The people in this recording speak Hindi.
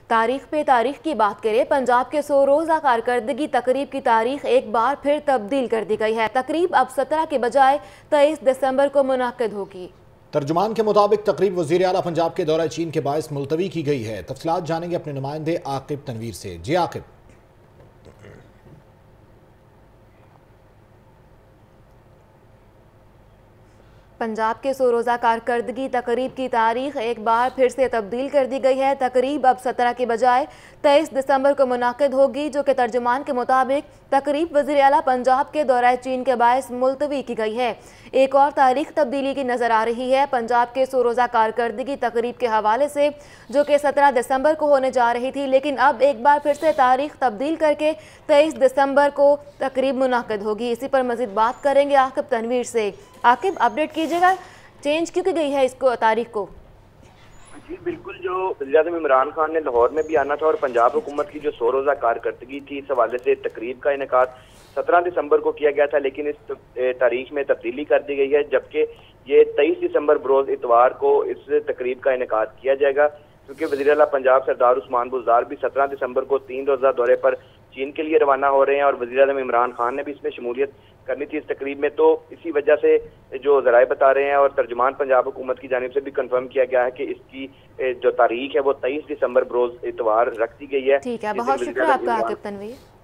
तारीख पे तारीख की बात करें, पंजाब के 100 रोज़ा कारकर्दगी तकरीब की तारीख एक बार फिर तब्दील कर दी गई है। तकरीब अब 17 के बजाय 23 दिसंबर को मुनक्किद होगी। तर्जुमान के मुताबिक तकरीब वज़ीर आला पंजाब के दौरा चीन के बायस मुलतवी की गई है। तफसीलात जानेंगे अपने नुमाइंदे आकिब तनवीर से। जी आकिब। पंजाब के 100 रोज़ा कारकर्दगी तकरीब की तारीख एक बार फिर से तब्दील कर दी गई है। तकरीब अब 17 के बजाय 23 दिसंबर को मुनक्किद होगी, जो कि तर्जुमान के मुताबिक तकरीब वज़ीर आला पंजाब के दौरा चीन के बायस मुलतवी की गई है। एक और तारीख तब्दीली की नज़र आ रही है। पंजाब के 100 रोज़ा कारकर्दगी तकरीब के हवाले से, जो कि 17 दिसंबर को होने जा रही थी, लेकिन अब एक बार फिर से तारीख तब्दील करके 23 दिसंबर को तकरीब मुनक्किद होगी। इसी पर मज़ीद बात करेंगे आकिब तनवीर से। आकिब, अपडेट कीजिएगा, चेंज क्यों की गई है इसको तारीख को? जी बिल्कुल, जो वज़ीर-ए-आज़म इमरान खान ने लाहौर में भी आना था और पंजाब हुकूमत की जो 100 रोज़ा कारकर्दगी थी, इस हवाले से तकरीब का इनेकाद 17 दिसंबर को किया गया था, लेकिन इस तारीख में तब्दीली कर दी गई है, जबकि ये 23 दिसंबर बरोज इतवार को इस तकरीब का इनेकाद किया जाएगा। क्योंकि वज़ीर आला पंजाब सरदार उस्मान बुज़दार भी 17 दिसंबर को 3 रोज़ा दौरे पर चीन के लिए रवाना हो रहे हैं और वज़ीर-ए-आज़म इमरान खान ने भी इसमें शमूलियत करनी थी इस तकरीब में। तो इसी वजह से जो ज़राए बता रहे हैं और तर्जुमान पंजाब हुकूमत की जानिब से भी कंफर्म किया गया है कि इसकी जो तारीख है वो 23 दिसंबर बरोज इतवार रख दी गई है। ठीक है, बहुत शुक्रिया आपका आकिब तनवीर।